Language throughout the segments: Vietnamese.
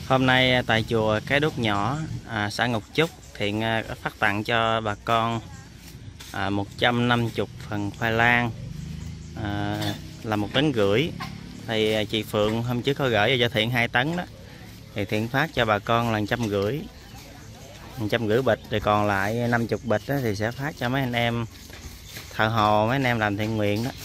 Hôm nay tại chùa Cái Đốt Nhỏ, xã Ngọc Chúc Thiện phát tặng cho bà con 150 phần khoai lang là 1,5 tấn. Thì chị Phượng hôm trước có gửi cho Thiện 2 tấn đó, thì Thiện phát cho bà con là 150 bịch, rồi còn lại 50 bịch đó thì sẽ phát cho mấy anh em thợ hồ, mấy anh em làm thiện nguyện đó.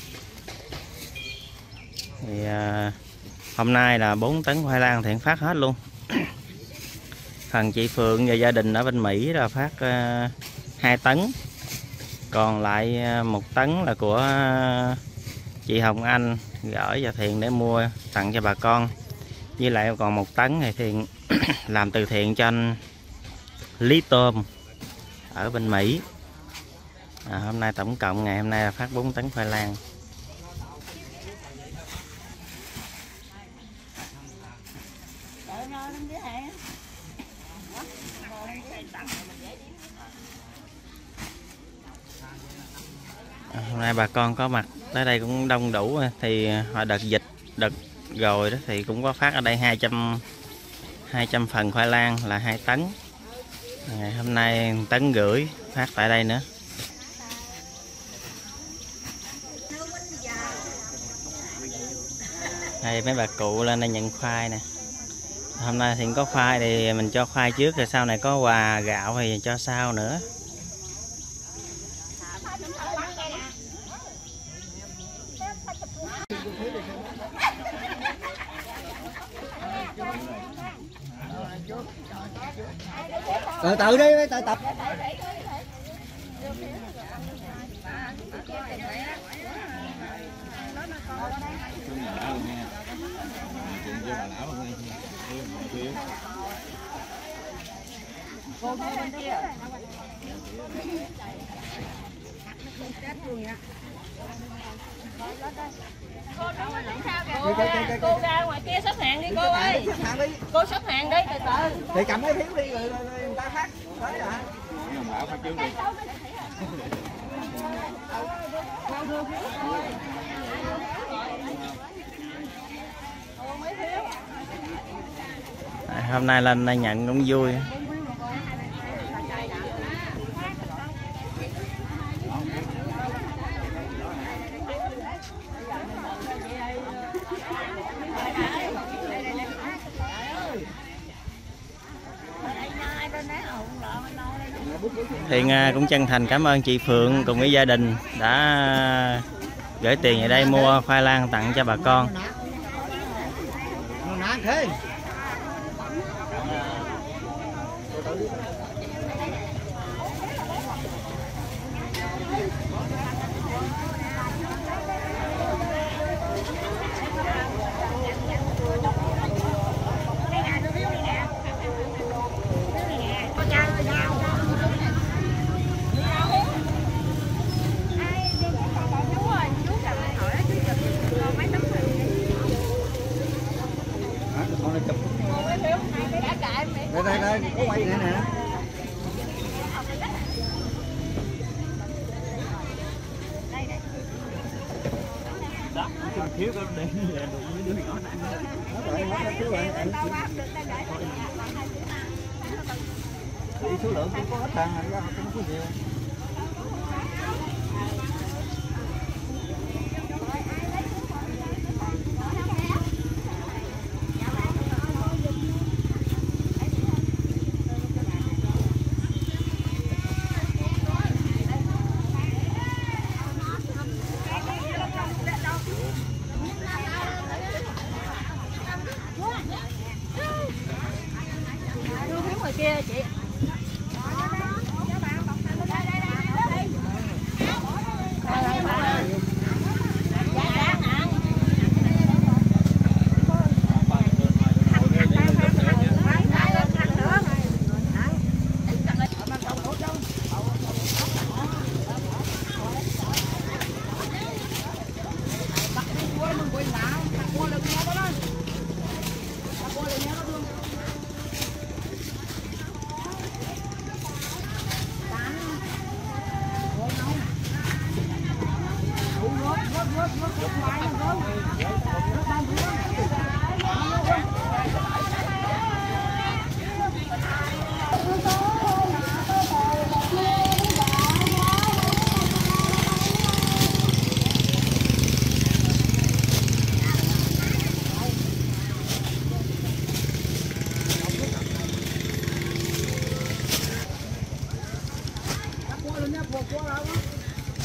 Thì hôm nay là 4 tấn khoai lang Thiện phát hết luôn. Phần chị Phượng và gia đình ở bên Mỹ là phát 2 tấn, còn lại 1 tấn là của chị Hồng Anh gửi cho Thiện để mua tặng cho bà con. Với lại còn 1 tấn thì Thiện làm từ thiện cho anh Lý Tôm ở bên Mỹ. Hôm nay tổng cộng ngày hôm nay là phát 4 tấn khoai lang. Hôm nay bà con có mặt tới đây cũng đông đủ, thì họ đợt dịch đợt rồi đó thì cũng có phát ở đây 200 phần khoai lang là 2 tấn. Ngày hôm nay 1,5 tấn phát tại đây nữa. Đây mấy bà cụ lên đây nhận khoai nè. Hôm nay thì có khoai thì mình cho khoai trước, rồi sau này có quà gạo thì cho sau nữa. Tự đi, tự tập. Cô ra ngoài kia xếp hàng đi cô ơi. Cô xếp hàng đi từ từ. Thì cầm cái phiếu đi rồi người ta phát. Đấy à. Hôm nay lên đây nhận cũng vui. Thiện cũng chân thành cảm ơn chị Phượng cùng với gia đình đã gửi tiền về đây mua khoai lang tặng cho bà con. Đây, có quay nè nè. Thiếu có để đứa nhỏ số lượng cũng có ít thằng ra không có nhiều. Kia chị.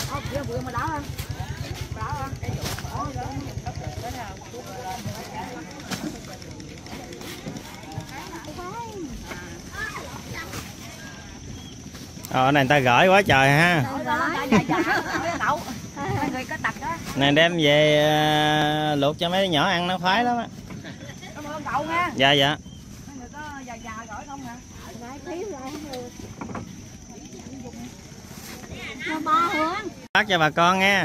Này người ta gửi quá trời ha. Này đem về luộc cho mấy đứa nhỏ ăn nó khoái lắm á. Dạ dạ. Phát cho bà con nghe.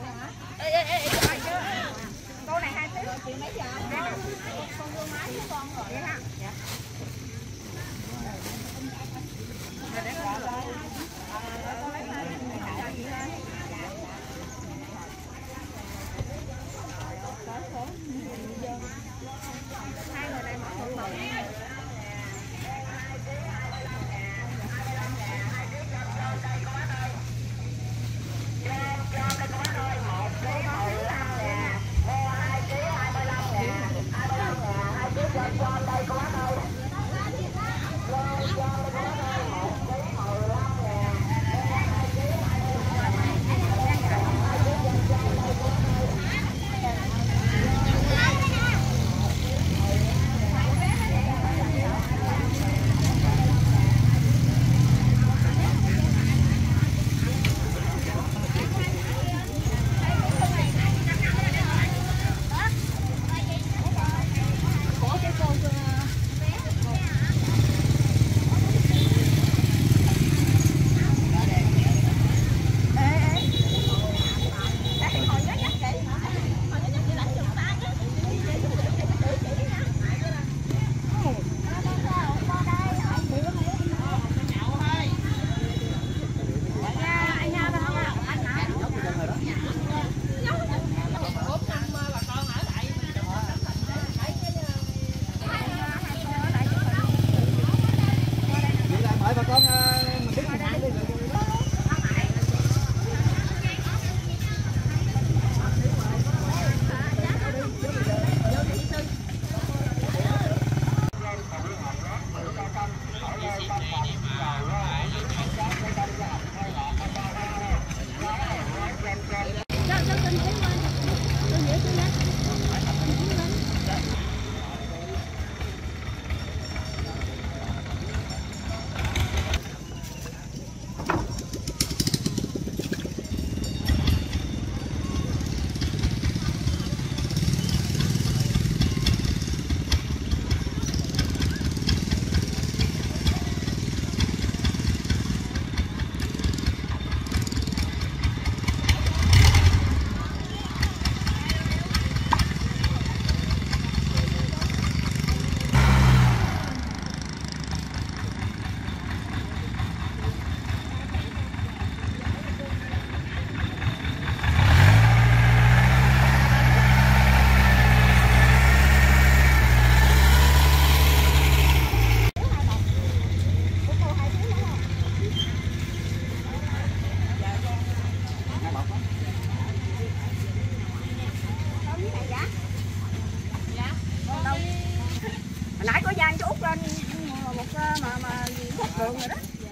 Nãy có gian cho Út lên một mà khúc đường rồi đó.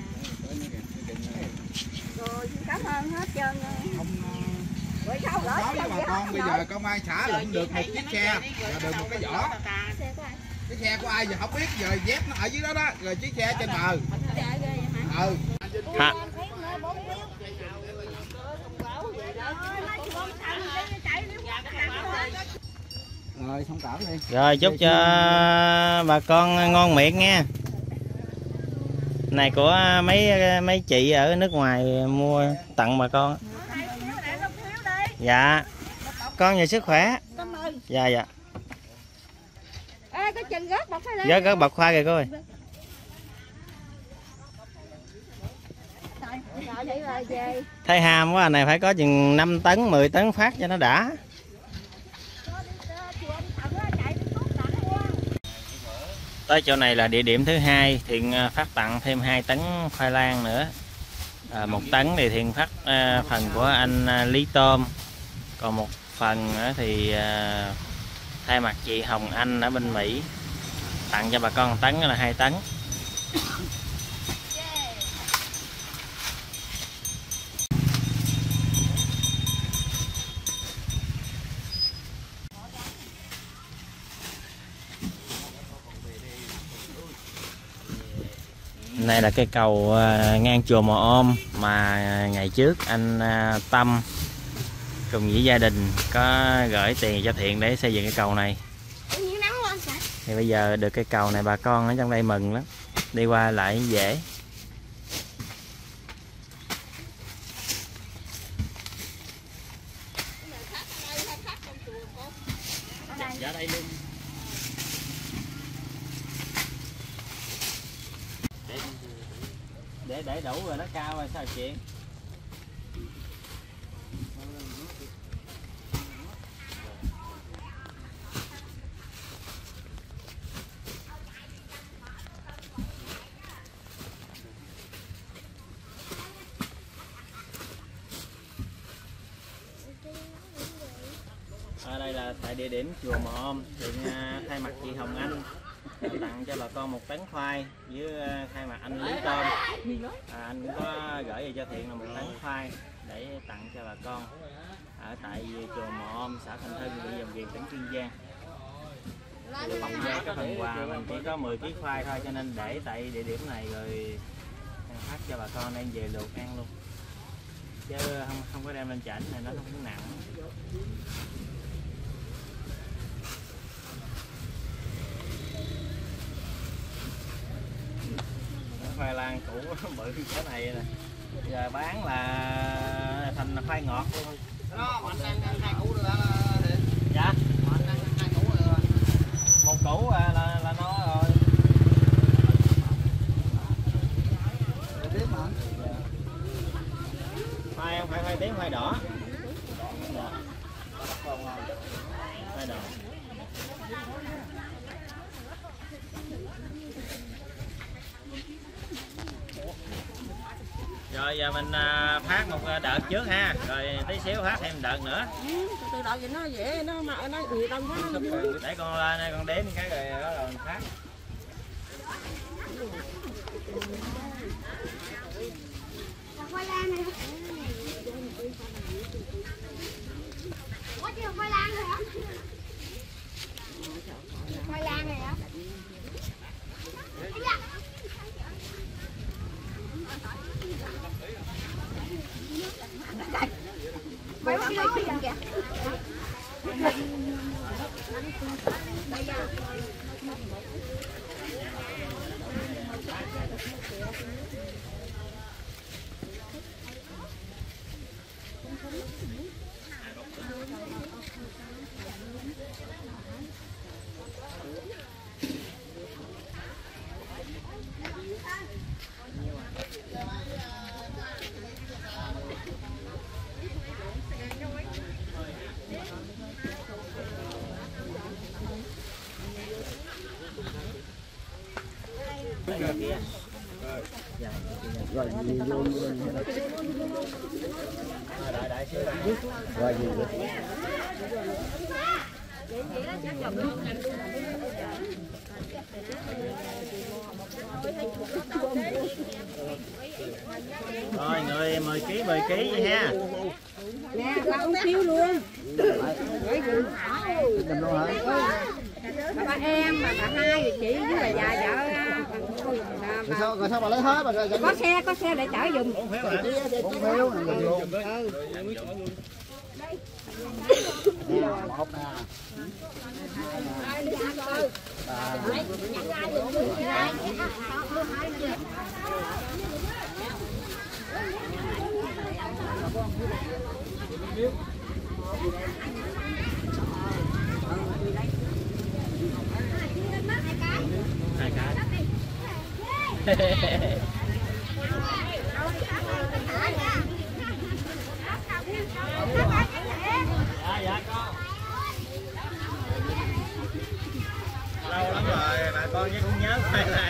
Rồi cảm ơn hết trơn. Rồi sao gửi cho bà con bây giờ công an xã lụm được một chiếc xe và được một cái vỏ. Cái xe của ai giờ không biết, giờ dép nó ở dưới đó đó, rồi chiếc xe trên bờ. Hả? Rồi thông cảm đi. Rồi chúc cho bà con ngon miệng nha. Này của mấy chị ở nước ngoài mua tặng bà con. Dạ. Con nhờ sức khỏe. Dạ dạ. Ê, có chừng gớt bọc khoai lên. Gớt bọc khoai kìa cô ơi. Thấy ham quá, này phải có chừng 5 tấn 10 tấn phát cho nó đã. Tới chỗ này là địa điểm thứ hai, Thiện phát tặng thêm 2 tấn khoai lang nữa. 1 tấn thì Thiện phát phần của anh Lý Tôm, còn một phần nữa thì thay mặt chị Hồng Anh ở bên Mỹ tặng cho bà con 1 tấn là 2 tấn. Này là cây cầu ngang chùa Mò Om mà ngày trước anh Tâm cùng với gia đình có gửi tiền cho Thiện để xây dựng cái cầu này. Thì bây giờ được cây cầu này bà con ở trong đây mừng lắm, đi qua lại dễ. Dạ đây luôn. Để đủ rồi nó cao rồi sao chuyện. Ở đây là tại địa điểm chùa Mò Om, Thiện thay mặt chị Hồng Anh tặng cho bà con 1 tấn khoai, với thay mặt anh Lý Tôm anh cũng có gửi về cho Thiện là 1 tấn khoai để tặng cho bà con ở tại chùa Mò Om, xã Thanh Hưng, huyện Dòng Viền, tỉnh Kiên Giang. Với cái phần quà mình chỉ có 10 kg khoai thôi, cho nên để tại địa điểm này rồi phát cho bà con đem về luộc ăn luôn, chứ không có đem lên chảnh này, nó không nặng. Khoai lang củ bự cái này nè, giờ bán là thành khoai ngọt luôn. Đó, anh ăn 2 củ được hả? Dạ. Anh ăn 2 củ được rồi. 1 củ là no rồi. Tiếp mà. Khoai không phải khoai tím, khoai đỏ. Khoai đỏ. Rồi giờ mình phát một đợt trước ha, rồi tí xíu phát thêm đợt nữa. Từ đầu thì nó dễ, nó người đông quá nó Để con lên đây con đếm cái rồi đó rồi mình phát. Khoai lang này. Có chưa khoai lang rồi hả? Khoai lang này hả? Mày bắt nói gì kìa. Rồi gì vô rồi gì Rồi người 10 kg vậy ha. nè, ba xíu luôn. Cầm luôn hả? Ba em mà bà hai rồi chị với là già vợ. Rồi sao bà lấy hết bà rồi? Có xe để chở giùm. 4 phiếu này luôn. Một nè. Hai cái. Dạ con. Lâu lắm rồi bà con chứ cũng nhớ khoai lang.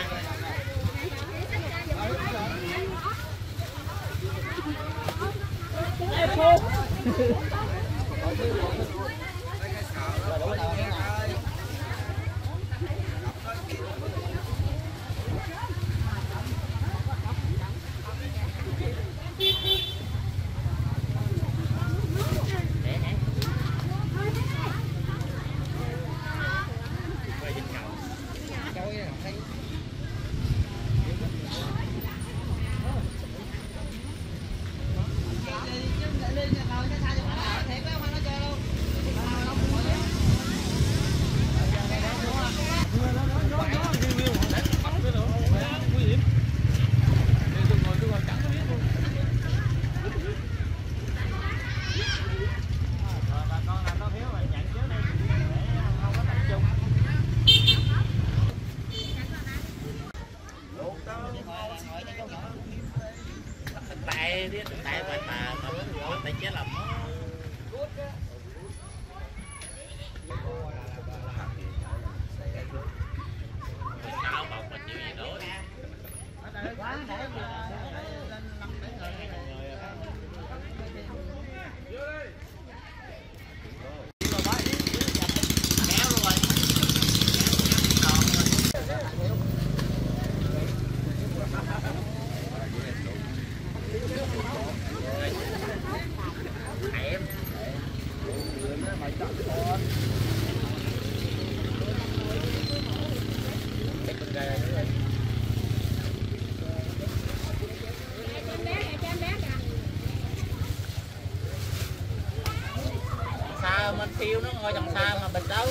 sao mình kêu nó ngồi đằng xa mà mình đâu.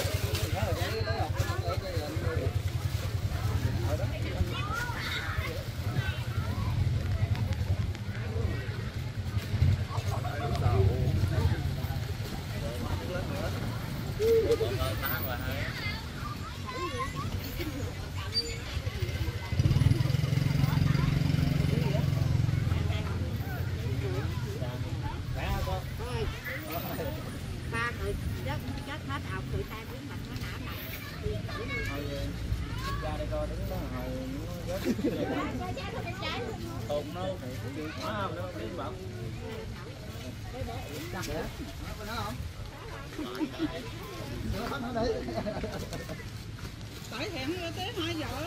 ba cười chết chết hết học cười tay cũng mặt nó nã mặt Ra đây coi đứng đó hồi nó tụng nó không nó đi bận. Tại hẹn tới 2 giờ.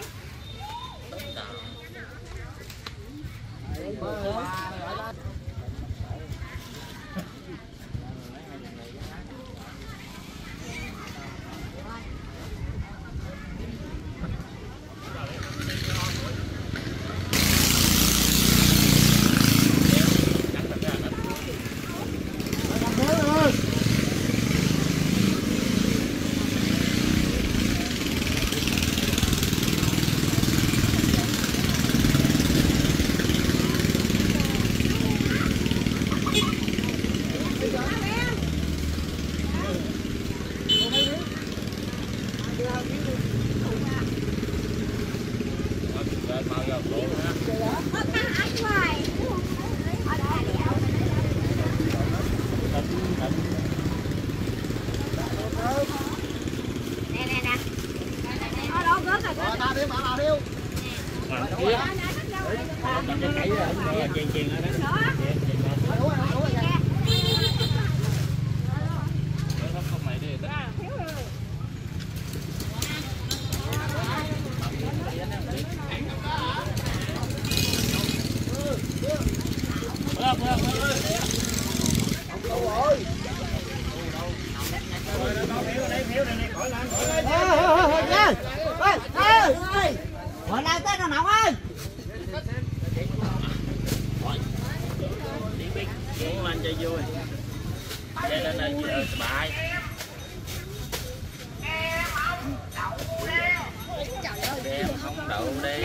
Gọi lại tới nào ơi. Muốn lên cho vui. Vậy nên là bài. Đem không đậu đi.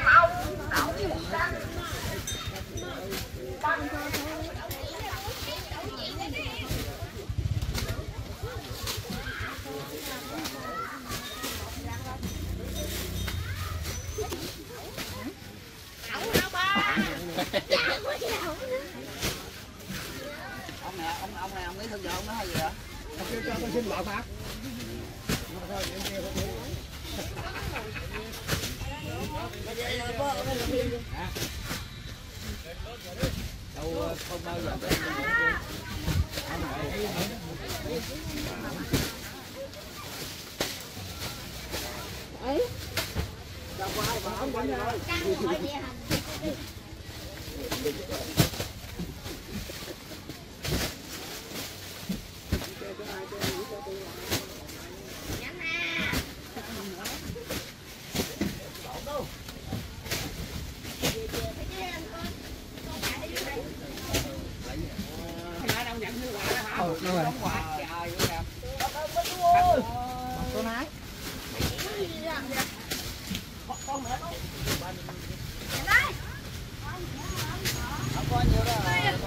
Ông này ông nghĩ thương vợ ông nói hay gì vậy? Ông kêu cho tôi xin vợ Pháp. Đâu không bao giờ ấy đâu có ai mà ông quanh rồi. Đâu rồi? Cô nái. Không có nhiều đâu.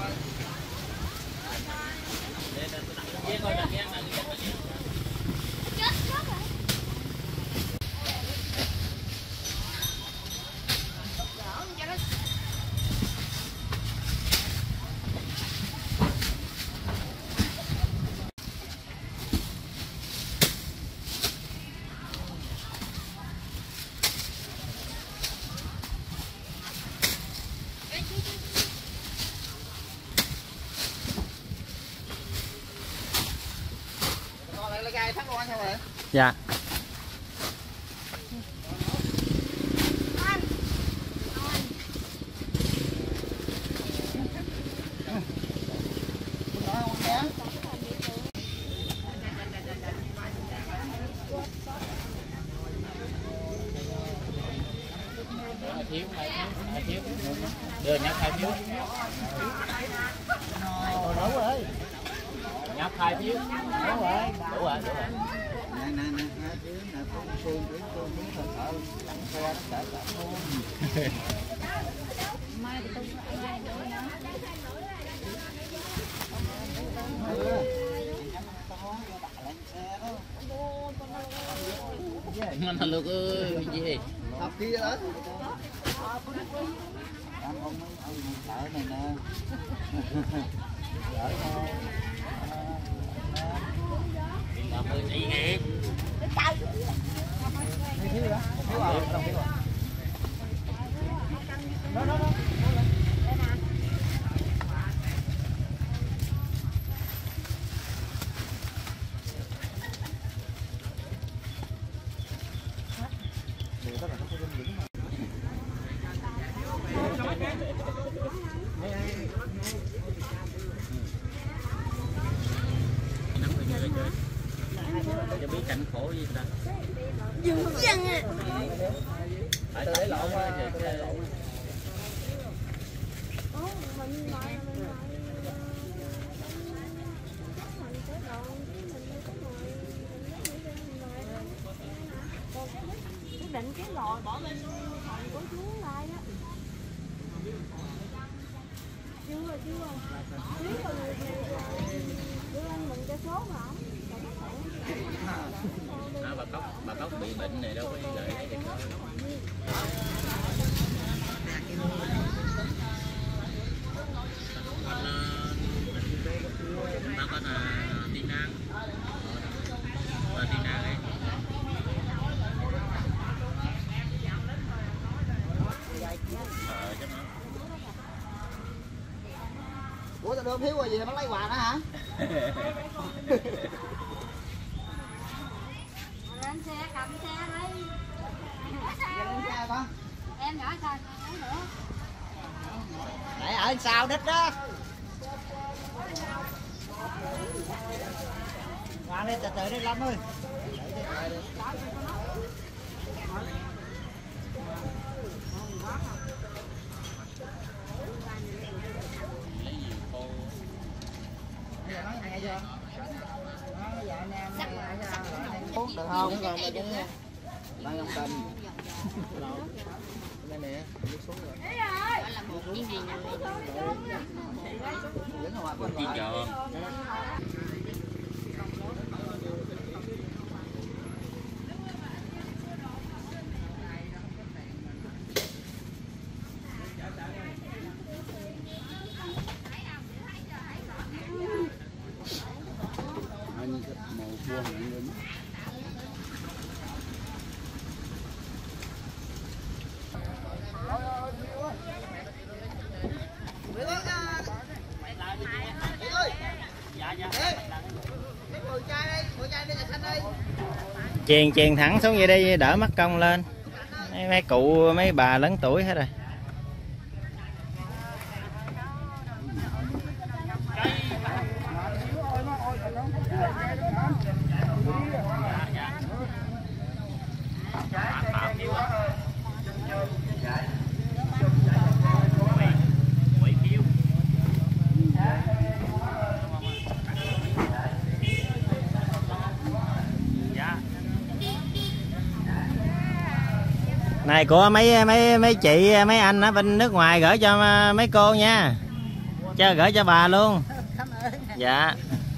Dạ. Đưa nhấp 2 phiếu. Đủ rồi. Nhấp. 2 phiếu. Đúng rồi. Đủ rồi. Nè chứ nè con Phương nó sợ chặn xe nó sợ luôn. Mình thằng Lục ơi, gì? Học kia đó. Ông sợ này nè. Sợ thôi. Làm ơi chị nghe. Thiếu đó. Thiếu rồi, đâu thiếu rồi. Đó. Cho biết cảnh khổ gì ta. Dừng chân à. Phải lấy lộn quá. Định cái lò bỏ lên phòng của chú lại đó. Chưa rồi. Biết rồi đưa anh mình cho số mà không. Bà Cốc bị bệnh này đâu có lợi thấy được đâu. Bà con là Tiên An. Tiên An ấy. Ủa tao đưa phiếu rồi gì mà lấy quà nữa hả? Lên xe cầm xe đi. Lên xe con. Em nhỏ sao lấy nữa. Để ở sau đít đó. Qua đi từ từ đi Lâm ơi. Uống được không? Đang ông tình. Đây nè, đi xuống rồi. Chị chờ. Anh màu vuông này lên. Chèn thẳng xuống vậy đi đỡ mất công lên. Mấy cụ mấy bà lớn tuổi hết rồi. Này của mấy chị mấy anh ở bên nước ngoài gửi cho mấy cô nha, gửi cho bà luôn. Dạ.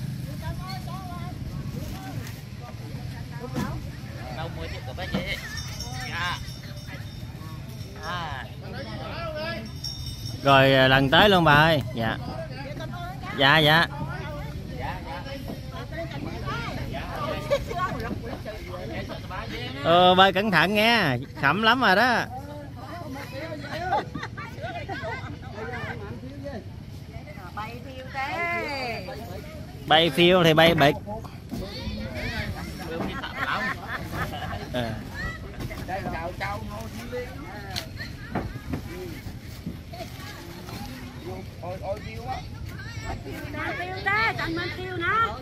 Rồi lần tới luôn bà ơi. Dạ. Dạ. Bơi cẩn thận nha, khẩm lắm rồi đó. Bay phiêu thì bay bịch. Ôi phiêu quá. Phiêu đó, cần mình phiêu nó.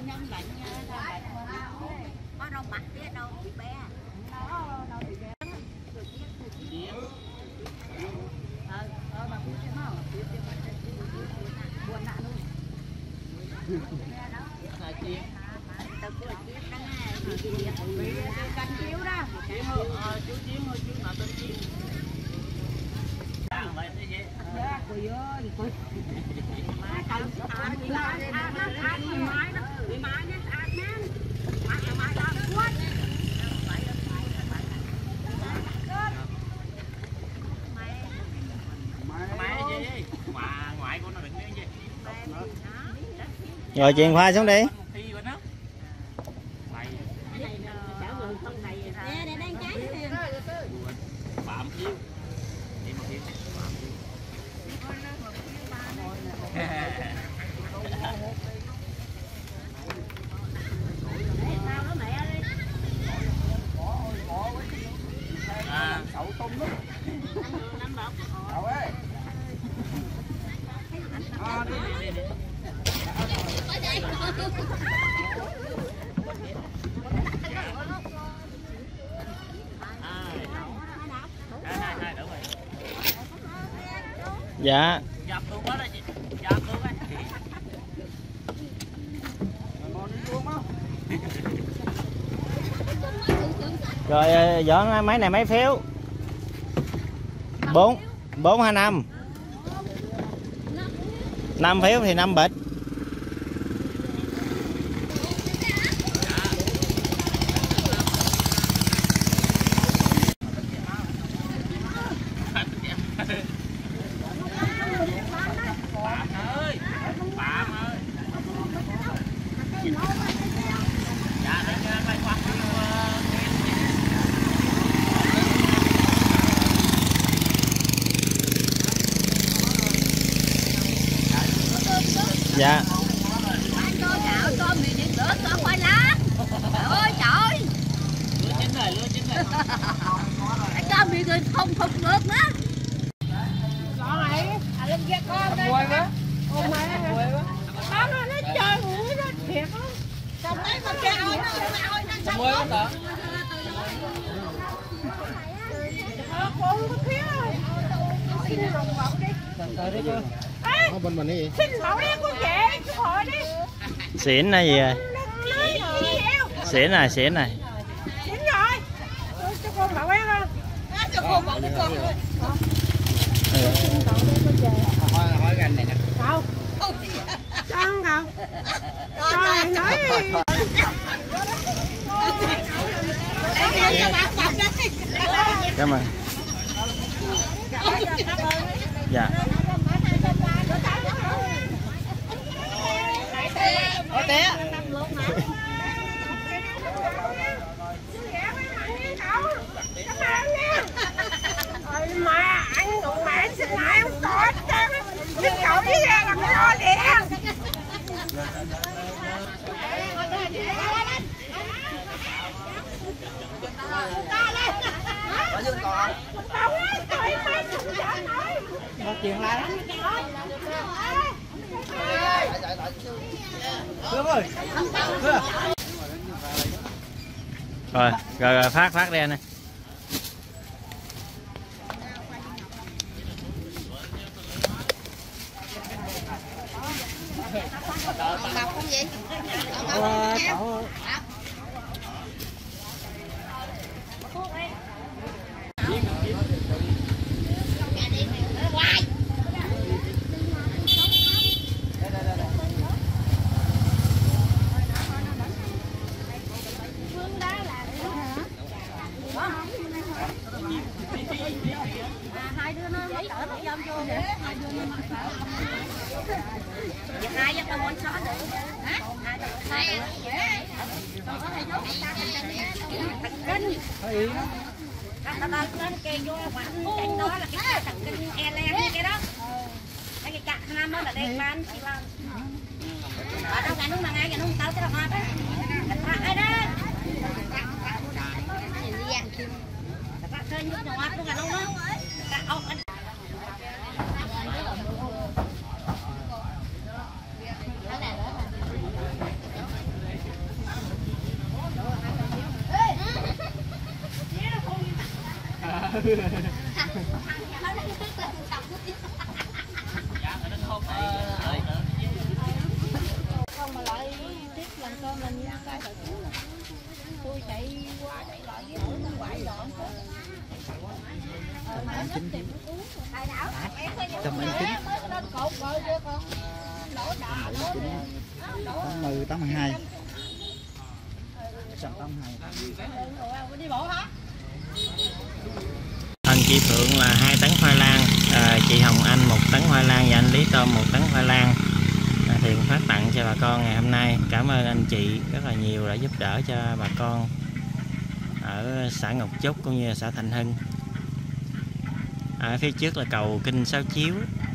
Có đâu mặt kia đâu bị bé. canh chiếu đó. Chú Chiến thôi, chú nào tên Chiến. Ôi ơi, má cần ăn đi mai nó ăn đi mai nó ăn nè. Mai làm quên. Mày gì? Ngoại của nó đừng cái gì. Rồi chèn khoai xuống đi. Nè đang cháy nè. Bạm chiếu. Đi một chiếu. Đậu tung đó. Đậu ơi. Dạ. Dập luôn đó chị. Dập luôn á. Rồi dọn máy này mấy phiếu? 425. 5 phiếu thì 5 bịch. Dạ. Anh cho gạo cơm mì điện lửa cơm khoai lá. Trời ơi trời. Lúa chín rồi. Anh cơm mì rồi không được nữa. Con này, lên kia con đây. Quay quá. Ôi mẹ. Con nó chơi mũi nó thiệt lắm. Xong đấy mà kêu ơi nó xong rồi. Con có khía rồi. Xin rồng bọc đi. Bên mình đi. Xin lỗi em con về, chú hỏi đi. Xỉn là gì rồi? Xỉn này. Xỉn rồi. Cho con bảo em không? Cho con bảo đi con. Hỏi gành này nè. Cậu. Con cậu. Trời nói đi. Cảm ơn. Dạ. Ôi té. Mà anh đụng mẹ xin lỗi không có xin cậu với ra làm lo liền. Có dương còn. Một chuyện lại đó. Rồi phát đen này. Bọc không vậy? Hai đứa nó cỡ nó dâm vô để hai đứa nó mặc vào. Hai dắt tao quên xóa được. Hả? Hai con có thầy dốt thằng kinh. Tao lên kê vô quạnh cạnh đó là cái thằng kinh e len cái đó. Cái chặt nam đó là đen ban chị Lan. Ở đâu cả nó mà ngay cả nó tao cái hoa đó. Ai đó. Chơi nước ngọt luôn cả luôn đó. Không mà lại tiếp lần gom lên như cái rồi tôi chạy qua chạy lại với nó quậy dọn Tầm 19. lên cột rồi kia con đổ đà đổ 80, 82. 182. đi bộ hả? Thân chị Phượng là 2 tấn khoai lang, chị Hồng Anh 1 tấn khoai lang và anh Lý Tôm 1 tấn khoai lang thì cũng phát tặng cho bà con ngày hôm nay. Cảm ơn anh chị rất là nhiều đã giúp đỡ cho bà con ở xã Ngọc Trúc cũng như xã Thành Hưng. Ở phía trước là cầu Kinh Sáu Chiếu.